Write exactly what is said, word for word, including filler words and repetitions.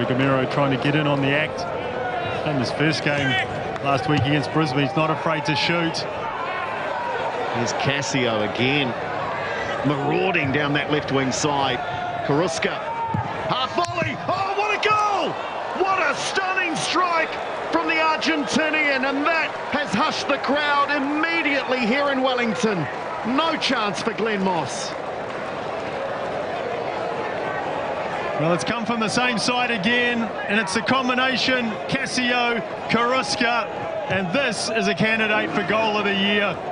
Rory Gamero trying to get in on the act. In his first game last week against Brisbane, he's not afraid to shoot. Here's Cassio again, marauding down that left wing side. Carrusca, half volley. Oh, what a goal! What a stunning strike from the Argentinian, and that has hushed the crowd immediately here in Wellington. No chance for Glenn Moss. Well, it's come from the same side again, and it's the combination Cassio, Carrusca, and this is a candidate for goal of the year.